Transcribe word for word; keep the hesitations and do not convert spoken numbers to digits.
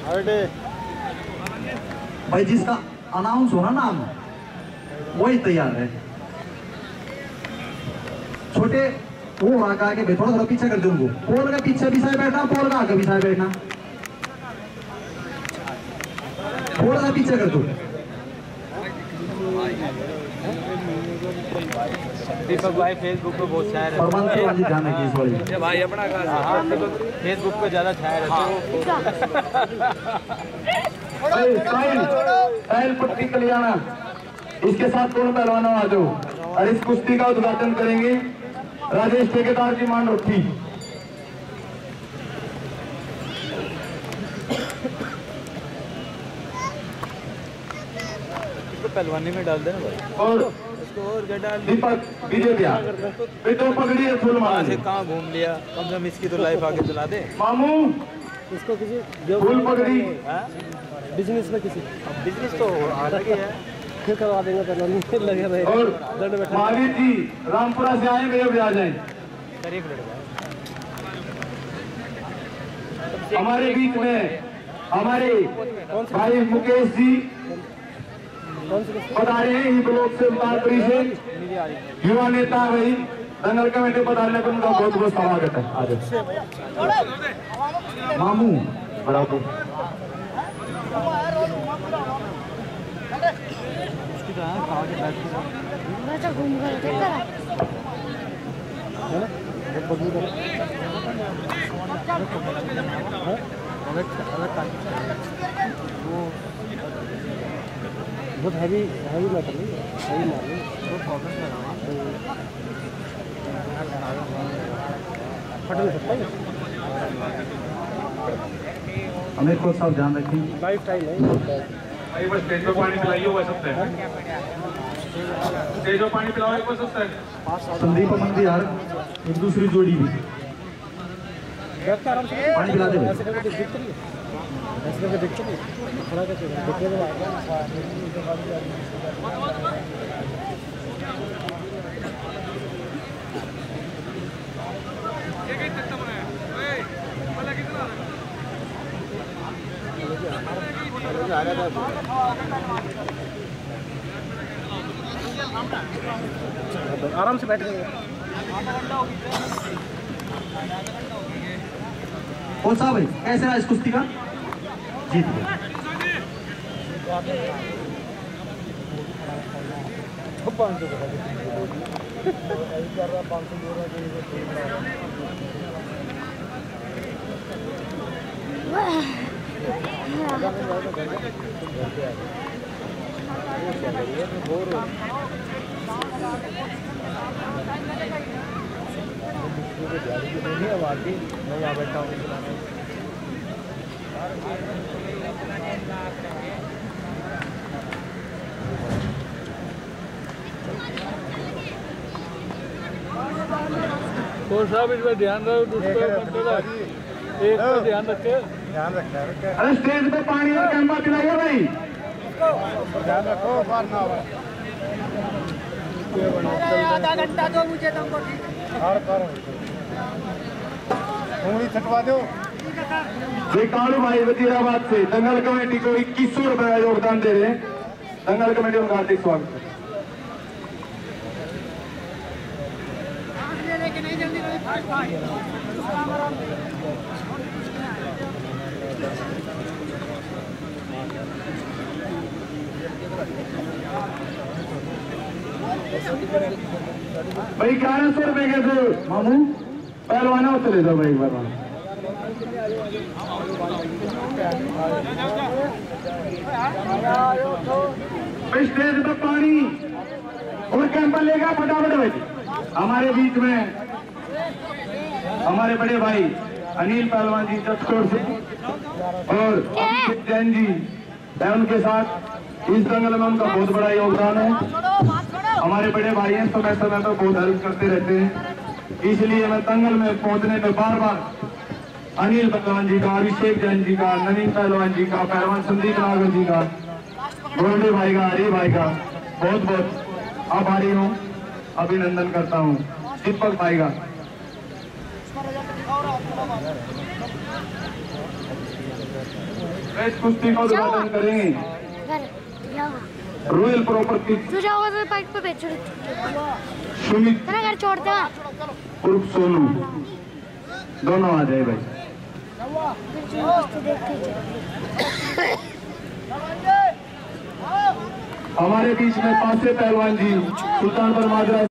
भाई जिसका अनाउंस होना नाम वही तैयार है। छोटे वो आगे आगे थोड़ा थोड़ा पीछे कर दो उनको। पोल का पीछे भी साइड बैठना, पोल का आगे भी साइड बैठना, थोड़ा सा पीछे कर दो। दीपक भाई फेसबुक पे बहुत शायर है जाने की इस वाली भाई अपना फेसबुक पे ज्यादा शायर है। पट्टी कल्याण इसके साथ कौन पहलवान आ जाओ और इस कुश्ती का उद्घाटन करेंगे राजेश ठेकेदार जी मान रोटी। पहलवानी में डाल देना भाई और इसको और क्या डाल दीपक विजय दिया तो पकड़ी है फूल माला से कहाँ घूम लिया, कम से कम इसकी तो लाइफ आगे चला दे। मामू इसको किसी फूल पकड़ी बिजनेस में किसी बिजनेस तो अलग ही है, फिर करवा देंगे पहलवानी लगे रहे। और महावीर जी रामपुरा से आए मेरे भी आ जाए। शरीफ लड़का हमारे बीच में हमारे भाई मुकेश जी बता रहे हैं ब्लॉक से उतारपुरी से युवा नेता भाई दंगल कमेटी पधारने को उनका बहुत बहुत स्वागत है। आज मामू बड़ा को बहुत हैवी हैवी मैटर नहीं है, हैवी मार लो फटल सकता है। हमें को सब ध्यान रखें। लाइफ टाइम है भाई बस स्टेज पे पानी पिलाइए वो सकता है, स्टेज पे पानी पिलाओ वो सकता है। संदीप अमन भी यार एक दूसरी जोड़ी भी आराम से पानी पिला दे। ऐसे करके दिखती है, ऐसे करके दिखती है, खड़ा करके दिखने में आएगा। आराम से बैठ गए। कौन सा भाई कैसे रहा इस कुश्ती का? जीत गया। पाँच सौ कर रहा पाँच सौ बोल आवाज मैं यहाँ बैठा हूँ। तो साहब इसमें ध्यान रखो, दूसरे एक पर ध्यान रखे, ध्यान रखना। अरे स्टेज पे पानी और कैंपा पिलाइए भाई, ध्यान रखो बार ना हो। आधा घंटा दो मुझे तुमको उंगली छटवा दो। ये कालू भाई वजीराबाद से दंगल कमेटी को इक्कीस सौ रुपए का योगदान दे रहे हैं। दंगल कमेटी उनका हार्दिक स्वागत है। भाई ग्यारह सौ रुपए के थे मामू पहलवाना हो चले जाओ भाई बार स्टेज पे पानी और कैंपा लेगा फटाफट भाई। हमारे बीच में हमारे बड़े भाई अनिल पहलवान जी जसकोट से और अभिषेक जैन जी है, उनके साथ इस दंगल में उनका बहुत बड़ा योगदान है। हमारे बड़े भाई हैं, समय समय पर बहुत हेल्प करते रहते हैं, इसलिए मैं दंगल में पहुंचने में बार बार अनिल पहलवान जी का, अभिषेक जैन जी का, नवीन पहलवान जी का, पहलवान संदीप नागर जी का, गोल्डे भाई का, हरी भाई का बहुत बहुत आभारी हूँ, अभिनंदन करता हूँ। दीपक भाई का प्रेस कुश्ती का उद्घाटन करेंगे घर जाओ रॉयल प्रॉपर्टी तू जाओगे तो बाइक पे बेचो सुमित तेरा घर छोड़ दे उर्फ सोनू दोनों आ जाए भाई। तो देखते ही हमारे बीच में पांचवे पहलवान जी सुल्तानपुर माजरा